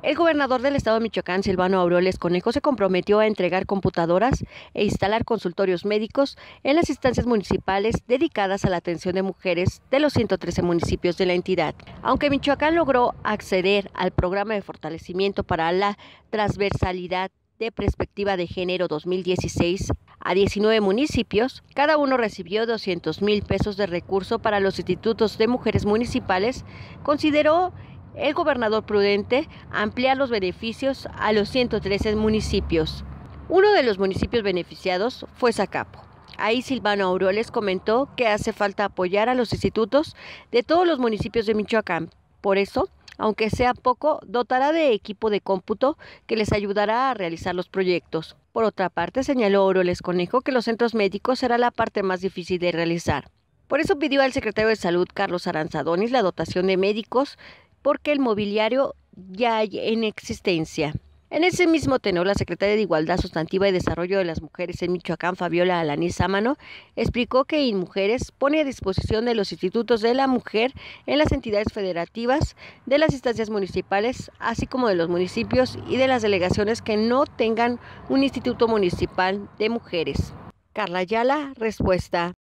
El gobernador del estado de Michoacán, Silvano Aureoles Conejo, se comprometió a entregar computadoras e instalar consultorios médicos en las instancias municipales dedicadas a la atención de mujeres de los 113 municipios de la entidad. Aunque Michoacán logró acceder al programa de fortalecimiento para la transversalidad de perspectiva de género 2016 a 19 municipios, cada uno recibió 200,000 pesos de recurso para los institutos de mujeres municipales, consideró el gobernador prudente ampliar los beneficios a los 113 municipios. Uno de los municipios beneficiados fue Zacapo. Ahí Silvano Aureoles comentó que hace falta apoyar a los institutos de todos los municipios de Michoacán. Por eso, aunque sea poco, dotará de equipo de cómputo que les ayudará a realizar los proyectos. Por otra parte, señaló Aureoles Conejo que los centros médicos será la parte más difícil de realizar. Por eso pidió al secretario de Salud, Carlos Aranzadonis, la dotación de médicos, porque el mobiliario ya hay en existencia. En ese mismo tenor, la secretaria de Igualdad Sustantiva y Desarrollo de las Mujeres en Michoacán, Fabiola Alanís Sámano, explicó que InMujeres pone a disposición de los institutos de la mujer en las entidades federativas, de las instancias municipales, así como de los municipios y de las delegaciones que no tengan un instituto municipal de mujeres. Carla Ayala, respuesta.